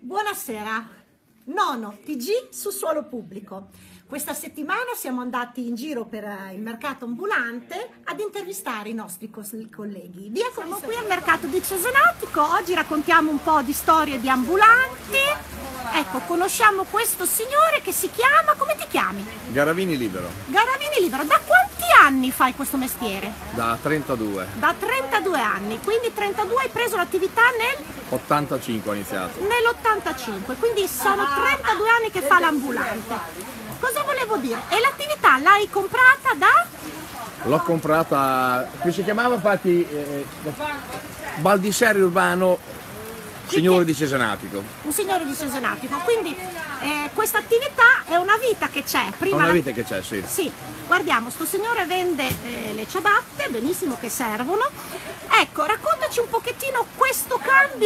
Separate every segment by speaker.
Speaker 1: Buonasera, nono TG su suolo pubblico. Questa settimana siamo andati in giro per il mercato ambulante ad intervistare i nostri colleghi. Siamo qui al mercato di Cesenatico, oggi raccontiamo un po' di storie di ambulanti. Ecco, conosciamo questo signore che si chiama, come ti chiami?
Speaker 2: Garavini Libero.
Speaker 1: Garavini Libero, da quanti anni fai questo mestiere?
Speaker 2: Da 32.
Speaker 1: Da 32 anni, quindi 32 hai preso l'attività nel?
Speaker 2: 85 ho iniziato.
Speaker 1: Nell'85, quindi sono 32 anni che fa l'ambulante. Cosa volevo dire? E l'attività l'hai comprata da?
Speaker 2: L'ho comprata, qui si chiamava infatti Baldisseri Urbano, signore di Cesenatico.
Speaker 1: Un signore di Cesenatico, quindi questa attività è una vita che c'è.
Speaker 2: È una vita che c'è, sì.
Speaker 1: Sì, guardiamo, sto signore vende le ciabatte, benissimo, che servono. Ecco, raccontaci un pochettino questo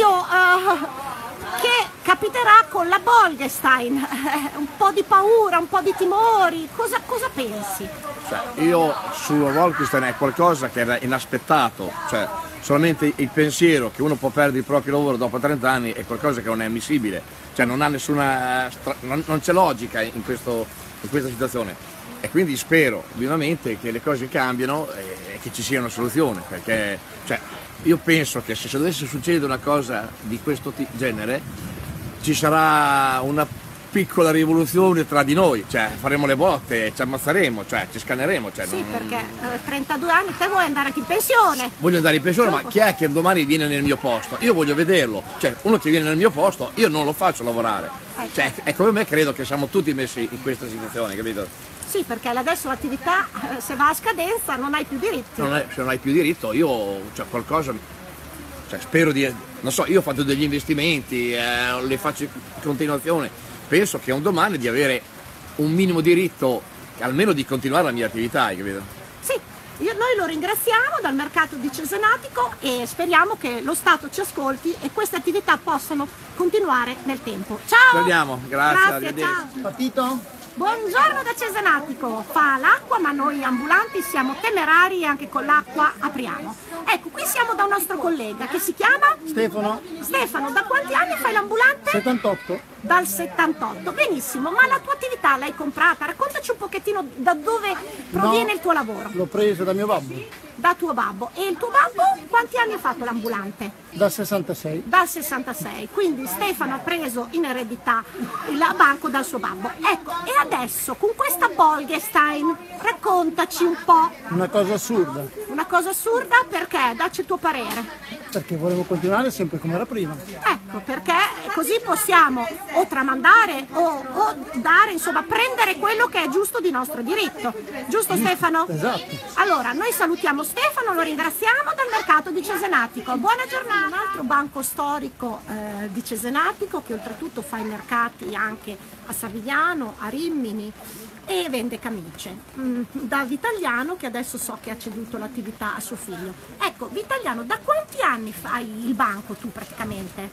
Speaker 1: cambio che capiterà con la Bolkestein, un po' di paura, un po' di timori, cosa pensi?
Speaker 2: Cioè, io sulla Bolkestein è qualcosa che era inaspettato, cioè solamente il pensiero che uno può perdere il proprio lavoro dopo 30 anni è qualcosa che non è ammissibile, cioè non ha nessuna, non c'è logica in questa situazione, e quindi spero vivamente che le cose cambiano e che ci sia una soluzione, perché cioè, io penso che se dovesse succedere una cosa di questo genere ci sarà una piccola rivoluzione tra di noi, cioè faremo le botte, ci ammazzeremo, cioè ci scanneremo. Cioè,
Speaker 1: sì, perché 32 anni te vuoi andare anche in pensione.
Speaker 2: Voglio andare in pensione, ma chi è che domani viene nel mio posto? Io voglio vederlo, cioè uno che viene nel mio posto io non lo faccio lavorare. Cioè, è come me, credo che siamo tutti messi in questa situazione, capito?
Speaker 1: Sì, perché adesso l'attività, se va a scadenza, non hai più diritti.
Speaker 2: Se non hai più diritto, io cioè, qualcosa, cioè, spero di, non so, io ho fatto degli investimenti, le faccio in continuazione, penso che un domani di avere un minimo diritto, almeno di continuare la mia attività, hai capito?
Speaker 1: Sì, noi lo ringraziamo dal mercato di Cesenatico e speriamo che lo Stato ci ascolti e queste attività possano continuare nel tempo. Ciao!
Speaker 2: Speriamo, grazie,
Speaker 1: ciao!
Speaker 3: Partito?
Speaker 1: Buongiorno da Cesenatico, fa l'acqua ma noi ambulanti siamo temerari e anche con l'acqua apriamo. Ecco, qui siamo da un nostro collega che si chiama?
Speaker 3: Stefano.
Speaker 1: Stefano, da quanti anni fai l'ambulante?
Speaker 3: 78.
Speaker 1: Dal 78, benissimo, ma la tua attività l'hai comprata? Raccontaci un pochettino da dove proviene il tuo lavoro.
Speaker 3: L'ho preso da mio babbo.
Speaker 1: Da tuo babbo. E il tuo babbo quanti anni ha fatto l'ambulante?
Speaker 3: Dal 66.
Speaker 1: Dal 66, quindi Stefano ha preso in eredità il banco dal suo babbo. Ecco, e adesso con questa Bolkestein raccontaci un po'.
Speaker 3: Una cosa assurda.
Speaker 1: Una cosa assurda perché? Dacci il tuo parere.
Speaker 3: Perché volevo continuare sempre come era prima.
Speaker 1: Ecco, perché così possiamo o tramandare o dare, insomma, prendere quello che è giusto di nostro diritto. Giusto Stefano?
Speaker 3: Esatto.
Speaker 1: Allora, noi salutiamo Stefano, lo ringraziamo dal mercato di Cesenatico. Buona giornata. Un altro banco storico di Cesenatico che oltretutto fa i mercati anche a Savigliano, a Rimini e vende camicie. Da Vitagliano, che adesso so che ha ceduto l'attività a suo figlio. Ecco, Vitagliano, da quanti anni fai il banco tu praticamente?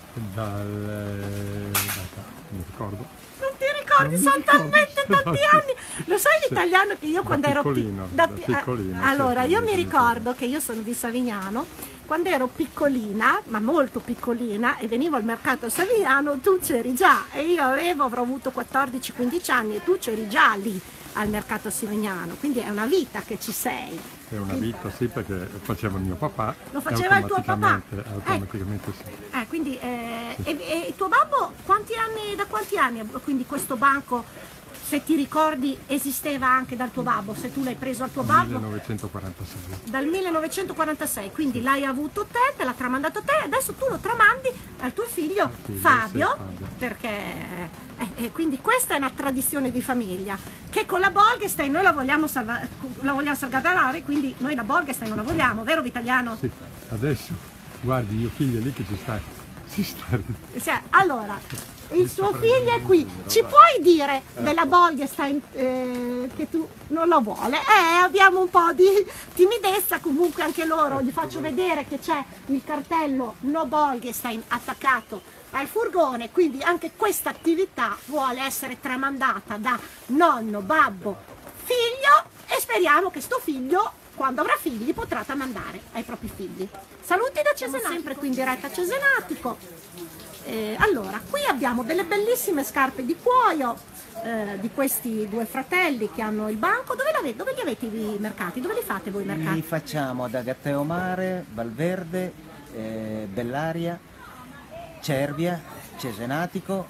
Speaker 4: Non mi ricordo.
Speaker 1: Non ti ricordi? Sono talmente tanti anni! Lo sai l'italiano che io quando ero
Speaker 4: piccolino.
Speaker 1: allora, io mi
Speaker 4: sì.
Speaker 1: ricordo che io sono di Savignano, quando ero piccolina, ma molto piccolina, e venivo al mercato a Savignano, tu c'eri già, e io avrò avuto 14-15 anni e tu c'eri già lì al mercato Savignano, quindi è una vita che ci sei.
Speaker 4: È una vita, sì, perché lo faceva mio papà.
Speaker 1: Lo faceva il tuo papà?
Speaker 4: Automaticamente sì.
Speaker 1: Quindi, e il tuo babbo da quanti anni? Quindi questo banco, se ti ricordi, esisteva anche dal tuo babbo, se tu l'hai preso al tuo babbo?
Speaker 4: 1946.
Speaker 1: Dal 1946, quindi l'hai avuto te l'ha tramandato te, adesso tu lo tramandi al tuo figlio Fabio, perché quindi questa è una tradizione di famiglia che con la Bolkestein noi la vogliamo salvaguardare, quindi noi la Bolkestein non la vogliamo, vero Vitagliano?
Speaker 4: Sì, adesso guardi, mio figlio è lì che si sta.
Speaker 1: Allora, il suo figlio è qui, ci puoi dire della Bolkestein che tu non la vuole? Abbiamo un po' di timidezza, comunque anche loro, gli faccio vedere che c'è il cartello No Bolkestein attaccato al furgone, quindi anche questa attività vuole essere tramandata da nonno, babbo, figlio e speriamo che sto figlio quando avrà figli potrà tramandare ai propri figli. Saluti da Cesenatico, sempre qui in diretta a Cesenatico. Allora, qui abbiamo delle bellissime scarpe di cuoio di questi due fratelli che hanno il banco. Dove li avete i mercati? Dove li fate voi i mercati?
Speaker 5: Li facciamo ad Gatteo Mare, Valverde, Bellaria, Cervia, Cesenatico,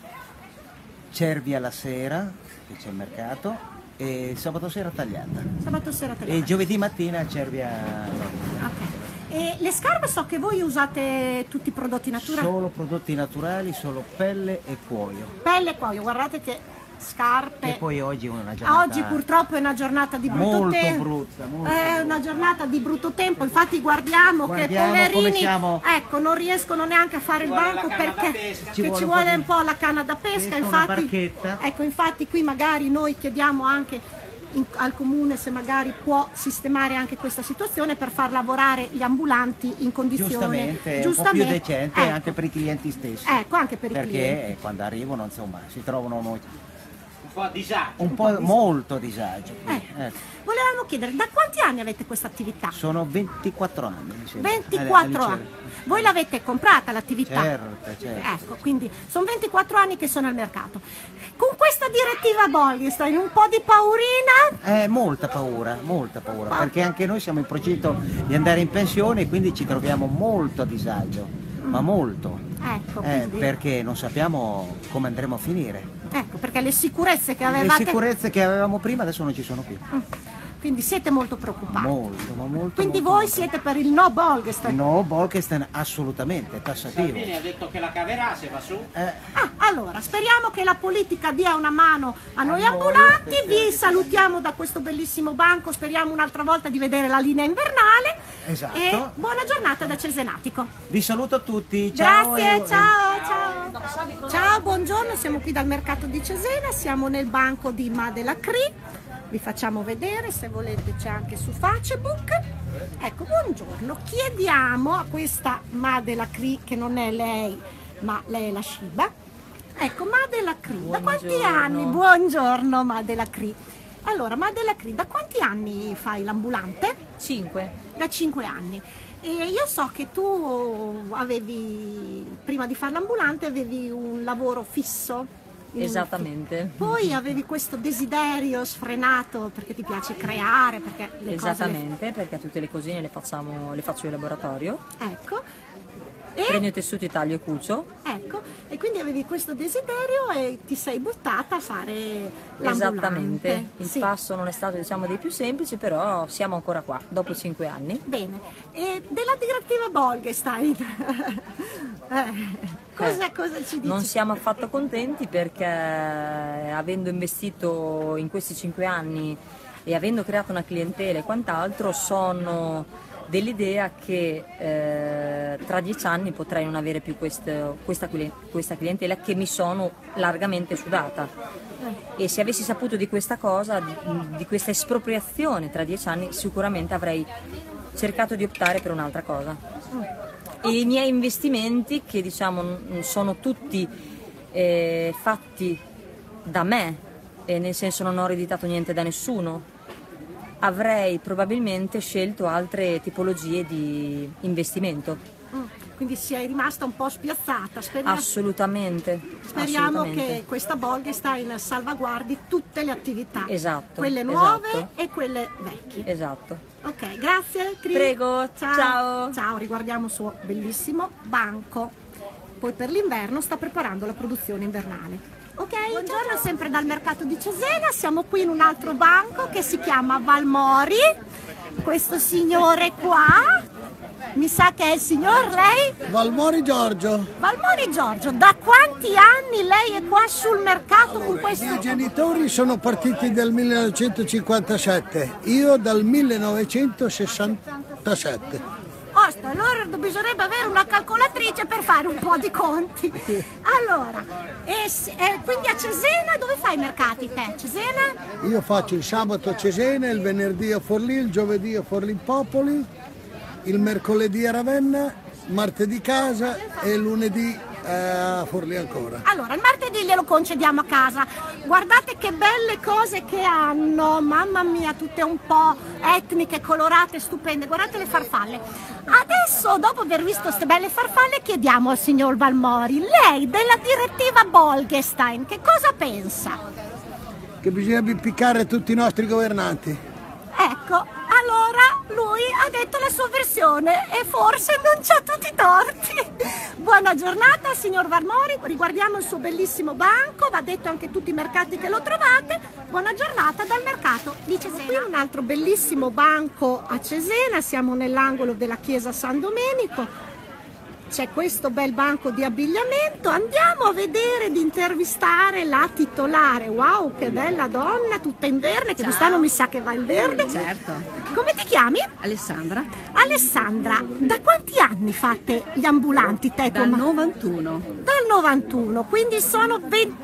Speaker 5: Cervia la sera, che c'è il mercato, e sabato sera Tagliata.
Speaker 1: Sabato sera Tagliata.
Speaker 5: E giovedì mattina Cervia.
Speaker 1: Ok. E le scarpe, so che voi usate tutti i prodotti naturali.
Speaker 5: Solo prodotti naturali, solo pelle e cuoio.
Speaker 1: Pelle e cuoio, guardate che scarpe.
Speaker 5: E poi oggi è una giornata.
Speaker 1: Oggi purtroppo è una giornata di brutto
Speaker 5: molto
Speaker 1: tempo.
Speaker 5: brutta. Molto
Speaker 1: È una giornata di brutto tempo, infatti guardiamo che
Speaker 5: come
Speaker 1: poverini
Speaker 5: siamo.
Speaker 1: ecco, non riescono neanche a fare il banco perché ci vuole un po' la canna da pesca,
Speaker 5: una
Speaker 1: infatti,
Speaker 5: barchetta.
Speaker 1: ecco, infatti qui magari noi chiediamo anche al comune se magari può sistemare anche questa situazione per far lavorare gli ambulanti in condizioni
Speaker 5: giustamente, un po' più decente,
Speaker 1: ecco.
Speaker 5: anche per i clienti stessi.
Speaker 1: Ecco, anche per i clienti.
Speaker 5: Perché quando arrivano, insomma, si trovano un
Speaker 6: po' a disagio.
Speaker 5: Un po' molto a disagio.
Speaker 1: Ecco. Volevamo chiedere, da quanti anni avete questa attività?
Speaker 5: Sono 24 anni. Mi sembra.
Speaker 1: 24 anni. Voi l'avete comprata l'attività?
Speaker 5: Certo.
Speaker 1: Ecco, quindi sono 24 anni che sono al mercato. Con questa direttiva Bolkestein un po' di paurina?
Speaker 5: Molta paura, perché anche noi siamo in procinto di andare in pensione e quindi ci troviamo molto a disagio, ma molto.
Speaker 1: Ecco,
Speaker 5: perché non sappiamo come andremo a finire.
Speaker 1: Ecco, perché le sicurezze che avevate...
Speaker 5: Le sicurezze che avevamo prima adesso non ci sono più.
Speaker 1: Quindi siete molto preoccupati.
Speaker 5: Molto.
Speaker 1: Quindi voi siete per il no Bolkestein?
Speaker 5: No Bolkestein assolutamente, tassativo.
Speaker 6: Salvini ha detto che la caverà se va su.
Speaker 1: Allora, speriamo che la politica dia una mano a noi ambulanti. Vi salutiamo da questo bellissimo banco, speriamo un'altra volta di vedere la linea invernale.
Speaker 5: Esatto.
Speaker 1: E buona giornata da Cesenatico.
Speaker 5: Vi saluto a tutti. Ciao.
Speaker 1: Grazie, ciao. Ciao, buongiorno, siamo qui dal mercato di Cesena, siamo nel banco di Madela Cri. Vi facciamo vedere, se volete c'è anche su Facebook. Ecco, buongiorno. Chiediamo a questa Madela Cri, che non è lei, ma lei è la Shiba. Ecco, Madela Cri, da quanti anni? Buongiorno Madela Cri. Allora, Madela Cri, da quanti anni fai l'ambulante?
Speaker 7: 5.
Speaker 1: Da 5 anni. E io so che tu avevi, prima di fare l'ambulante, avevi un lavoro fisso.
Speaker 7: Esattamente.
Speaker 1: Poi avevi questo desiderio sfrenato perché ti piace creare, perché le
Speaker 7: Esattamente, perché tutte le cosine le faccio in laboratorio.
Speaker 1: Ecco.
Speaker 7: Prendo i tessuti, taglio e cucio.
Speaker 1: Ecco, e quindi avevi questo desiderio e ti sei buttata a fare l'ambulante.
Speaker 7: Esattamente. Il passo non è stato, diciamo, dei più semplici, però siamo ancora qua, dopo 5 anni.
Speaker 1: Bene. E della direttiva Bolkestein? Cosa ci dici?
Speaker 7: Non siamo affatto contenti perché avendo investito in questi 5 anni e avendo creato una clientela e quant'altro, sono dell'idea che tra 10 anni potrei non avere più questa clientela che mi sono largamente sudata. E se avessi saputo di questa cosa, di questa espropriazione tra 10 anni, sicuramente avrei cercato di optare per un'altra cosa. E i miei investimenti, che diciamo sono tutti fatti da me, nel senso non ho ereditato niente da nessuno, avrei probabilmente scelto altre tipologie di investimento.
Speaker 1: Quindi sei rimasta un po' spiazzata.
Speaker 7: Assolutamente.
Speaker 1: Speriamo che questa Bolkestein salvaguardi tutte le attività.
Speaker 7: Esatto.
Speaker 1: Quelle nuove e quelle vecchie.
Speaker 7: Esatto.
Speaker 1: Ok, grazie.
Speaker 7: Prego, ciao.
Speaker 1: Ciao, riguardiamo il suo bellissimo banco. Poi per l'inverno sta preparando la produzione invernale. Ok, buongiorno, sempre dal mercato di Cesena, siamo qui in un altro banco che si chiama Valmori. Questo signore qua, mi sa che è il signor lei?
Speaker 3: Valmori Giorgio.
Speaker 1: Valmori Giorgio, da quanti anni lei è qua sul mercato con questo?
Speaker 3: I miei genitori sono partiti dal 1957, io dal 1967.
Speaker 1: Allora bisognerebbe avere una calcolatrice per fare un po' di conti. Allora, quindi a Cesena dove fai i mercati te? Cesena?
Speaker 3: Io faccio il sabato a Cesena, il venerdì a Forlì, il giovedì a Forlì Popoli, il mercoledì a Ravenna, martedì casa e lunedì A Forlì ancora.
Speaker 1: Allora, il martedì glielo concediamo a casa. Guardate che belle cose che hanno, mamma mia, tutte un po' etniche, colorate, stupende. Guardate le farfalle. Adesso, dopo aver visto queste belle farfalle, chiediamo al signor Valmori, lei della direttiva Bolkestein, che cosa pensa?
Speaker 3: Che bisogna impiccare tutti i nostri governanti.
Speaker 1: Ecco, allora lui ha detto la sua versione e forse non c'ha tutti i torti. Buona giornata signor Valmori, riguardiamo il suo bellissimo banco, va detto anche tutti i mercati che lo trovate. Buona giornata dal mercato di Cesena. Qui un altro bellissimo banco a Cesena, siamo nell'angolo della chiesa San Domenico. C'è questo bel banco di abbigliamento, andiamo a vedere, di intervistare la titolare. Wow, che bella donna, tutta in verde, che quest'anno mi sa che va in verde.
Speaker 8: Certo.
Speaker 1: Come ti chiami?
Speaker 8: Alessandra.
Speaker 1: Alessandra, da quanti anni fate gli ambulanti te?
Speaker 8: Dal 91.
Speaker 1: Dal 91, quindi sono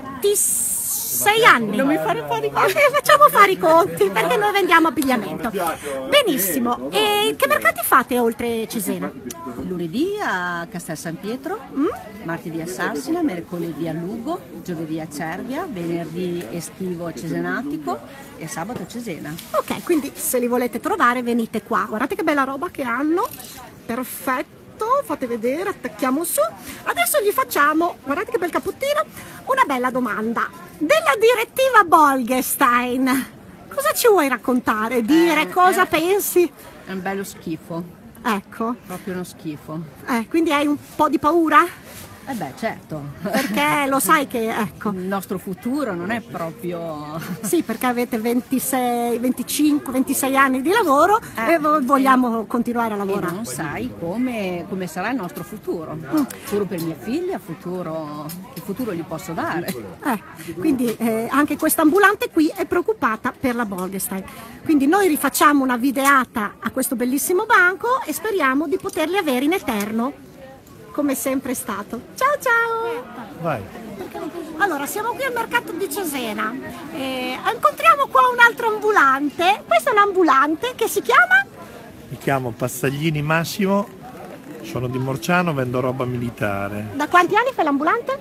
Speaker 1: 26 anni. Non mi fare i conti. Facciamo fare i conti perché noi vendiamo abbigliamento. Benissimo. E che mercati fate oltre Cesena?
Speaker 8: Lunedì a Castel San Pietro, martedì a Sassina, mercoledì a Lugo, giovedì a Cervia, venerdì estivo a Cesenatico e sabato a Cesena.
Speaker 1: Ok, quindi se li volete trovare venite qua. Guardate che bella roba che hanno. Perfetto, fate vedere, attacchiamo su. Adesso gli facciamo, guardate che bel cappottino, una bella domanda. Della direttiva Bolkestein, cosa ci vuoi raccontare? Dire cosa pensi?
Speaker 8: È un bello schifo,
Speaker 1: Ecco,
Speaker 8: proprio uno schifo.
Speaker 1: quindi hai un po' di paura?
Speaker 8: Eh beh, certo.
Speaker 1: Perché lo sai che, ecco,
Speaker 8: Il nostro futuro non è proprio...
Speaker 1: sì, perché avete 26, 25, 26 anni di lavoro e vogliamo continuare a
Speaker 8: E
Speaker 1: lavorare.
Speaker 8: non sai come sarà il nostro futuro. Futuro per mia figlia, che futuro gli posso dare.
Speaker 1: Quindi anche questa ambulante qui è preoccupata per la Bolkestein. Quindi noi rifacciamo una videata a questo bellissimo banco e speriamo di poterli avere in eterno, come sempre è stato. Ciao ciao!
Speaker 9: Vai.
Speaker 1: Allora, siamo qui al mercato di Cesena. Incontriamo qua un altro ambulante. Questo è un ambulante che si chiama?
Speaker 9: Mi chiamo Passaglini Massimo, sono di Morciano, vendo roba militare.
Speaker 1: Da quanti anni fai l'ambulante?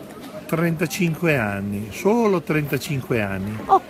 Speaker 9: 35 anni, solo 35 anni.
Speaker 1: Ok.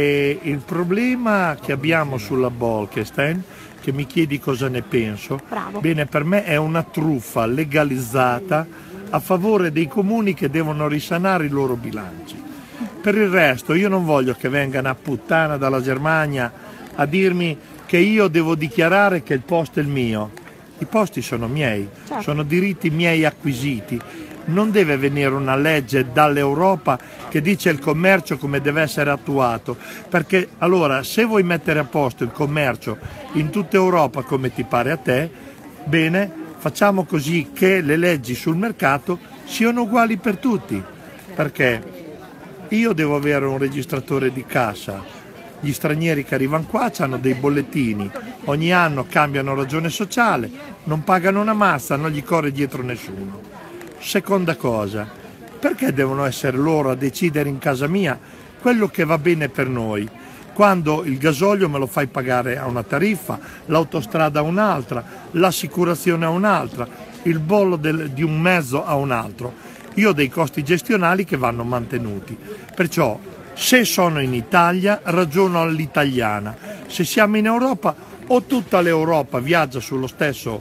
Speaker 9: E il problema che abbiamo sulla Bolkestein, che mi chiedi cosa ne penso,
Speaker 1: Bravo.
Speaker 9: bene, per me è una truffa legalizzata a favore dei comuni che devono risanare i loro bilanci. Per il resto io non voglio che venga una puttana dalla Germania a dirmi che io devo dichiarare che il posto è il mio. I posti sono miei,
Speaker 1: Certo.
Speaker 9: sono diritti miei acquisiti. Non deve venire una legge dall'Europa che dice il commercio come deve essere attuato, perché allora se vuoi mettere a posto il commercio in tutta Europa come ti pare a te, bene, facciamo così che le leggi sul mercato siano uguali per tutti, perché io devo avere un registratore di cassa, gli stranieri che arrivano qua hanno dei bollettini, ogni anno cambiano ragione sociale, non pagano una mazza, non gli corre dietro nessuno. Seconda cosa, perché devono essere loro a decidere in casa mia quello che va bene per noi, quando il gasolio me lo fai pagare a una tariffa, l'autostrada a un'altra, l'assicurazione a un'altra, il bollo di un mezzo a un altro. Io ho dei costi gestionali che vanno mantenuti, perciò se sono in Italia ragiono all'italiana, se siamo in Europa o tutta l'Europa viaggia sullo stesso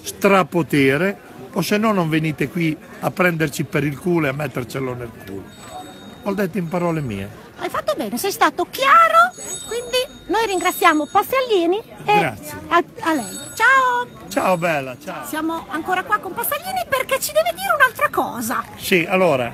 Speaker 9: strapotere, o se no non venite qui a prenderci per il culo e a mettercelo nel culo. Ho detto in parole mie.
Speaker 1: Hai fatto bene, sei stato chiaro, quindi noi ringraziamo Passaglini e
Speaker 9: Grazie.
Speaker 1: a lei. Ciao!
Speaker 9: Ciao bella, ciao.
Speaker 1: Siamo ancora qua con Passaglini perché ci deve dire un'altra cosa.
Speaker 9: Sì, allora,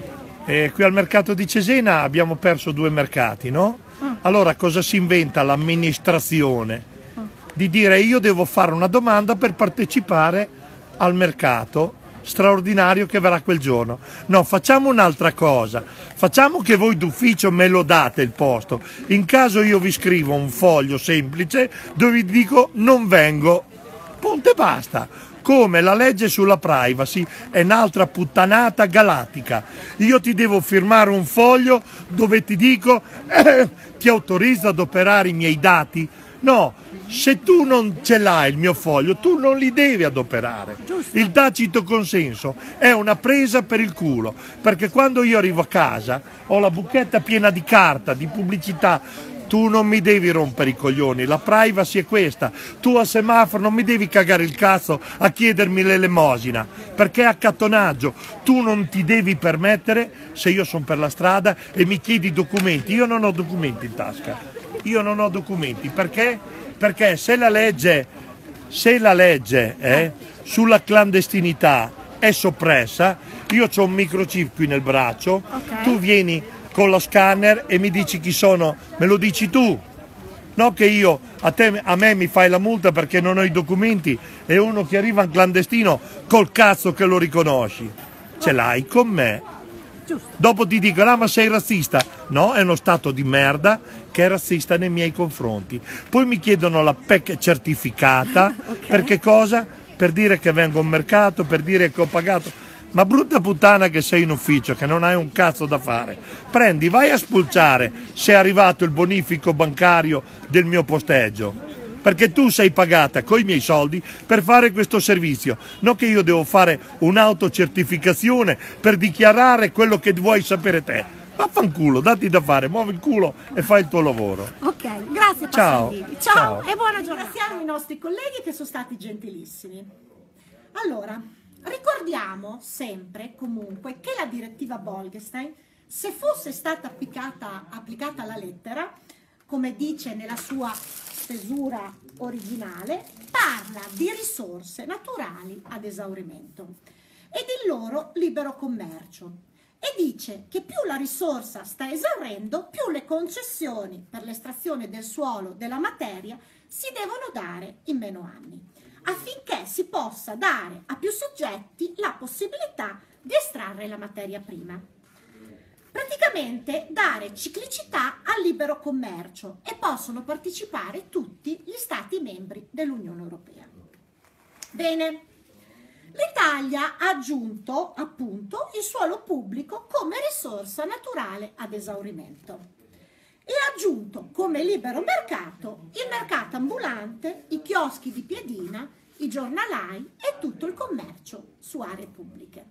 Speaker 9: qui al mercato di Cesena abbiamo perso 2 mercati, no? Allora cosa si inventa l'amministrazione? Di dire io devo fare una domanda per partecipare al mercato straordinario che verrà quel giorno. No, facciamo un'altra cosa, facciamo che voi d'ufficio me lo date il posto, in caso io vi scrivo un foglio semplice dove vi dico non vengo, punto e basta. Come la legge sulla privacy è un'altra puttanata galattica, io ti devo firmare un foglio dove ti dico ti autorizzo ad operare i miei dati? No, Se tu non ce l'hai il mio foglio, tu non li devi adoperare. Il tacito consenso è una presa per il culo, perché quando io arrivo a casa ho la buchetta piena di carta, di pubblicità. Tu non mi devi rompere i coglioni, la privacy è questa. Tu al semaforo non mi devi cagare il cazzo a chiedermi l'elemosina, perché è accattonaggio. Tu non ti devi permettere, se io sono per la strada e mi chiedi documenti, io non ho documenti in tasca. Io non ho documenti, perché? Perché se la legge sulla clandestinità è soppressa, io ho un microchip qui nel braccio, tu vieni con lo scanner e mi dici chi sono, me lo dici tu, no che io a me mi fai la multa perché non ho i documenti e uno che arriva in clandestino col cazzo che lo riconosci, ce l'hai con me. Dopo ti dico, ah ma sei razzista, no, è uno stato di merda che è razzista nei miei confronti. Poi mi chiedono la PEC certificata, perché cosa? Per dire che vengo al mercato, per dire che ho pagato. Ma brutta puttana che sei in ufficio, che non hai un cazzo da fare. Prendi, vai a spulciare se è arrivato il bonifico bancario del mio posteggio. Perché tu sei pagata coi miei soldi per fare questo servizio. Non che io devo fare un'autocertificazione per dichiarare quello che vuoi sapere te. Vaffanculo, datti da fare, muovi il culo e fai il tuo lavoro.
Speaker 1: Ok, grazie
Speaker 9: Ciao.
Speaker 1: Passandini. Ciao e buona giornata. Ringraziamo i nostri colleghi che sono stati gentilissimi. Allora, ricordiamo sempre comunque che la direttiva Bolkestein, se fosse stata applicata alla lettera, come dice nella sua stesura originale, parla di risorse naturali ad esaurimento e del loro libero commercio e dice che più la risorsa sta esaurendo, più le concessioni per l'estrazione del suolo della materia si devono dare in meno anni, affinché si possa dare a più soggetti la possibilità di estrarre la materia prima. Praticamente dare ciclicità al libero commercio e possono partecipare tutti gli Stati membri dell'Unione Europea. Bene, l'Italia ha aggiunto appunto il suolo pubblico come risorsa naturale ad esaurimento. E ha aggiunto come libero mercato il mercato ambulante, i chioschi di piedina, i giornalai e tutto il commercio su aree pubbliche.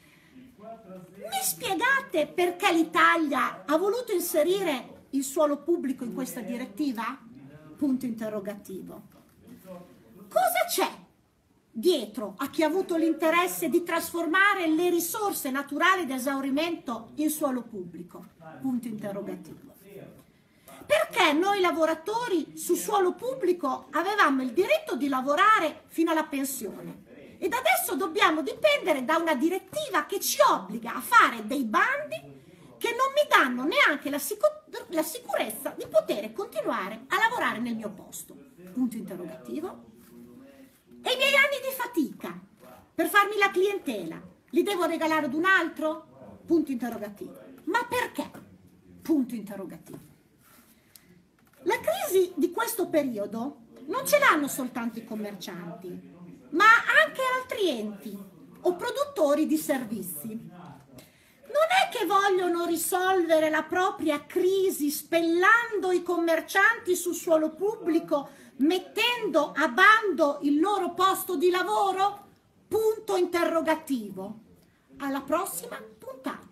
Speaker 1: Mi spiegate perché l'Italia ha voluto inserire il suolo pubblico in questa direttiva? Punto interrogativo. Cosa c'è dietro a chi ha avuto l'interesse di trasformare le risorse naturali di esaurimento in suolo pubblico? Punto interrogativo. Perché noi lavoratori su suolo pubblico avevamo il diritto di lavorare fino alla pensione ed adesso dobbiamo dipendere da una direttiva che ci obbliga a fare dei bandi che non mi danno neanche la sicurezza di poter continuare a lavorare nel mio posto? Punto interrogativo. E i miei anni di fatica per farmi la clientela li devo regalare ad un altro? Punto interrogativo. Ma perché? Punto interrogativo. La crisi di questo periodo non ce l'hanno soltanto i commercianti, ma anche altri enti o produttori di servizi. Non è che vogliono risolvere la propria crisi spellando i commercianti sul suolo pubblico, mettendo a bando il loro posto di lavoro? Punto interrogativo. Alla prossima puntata.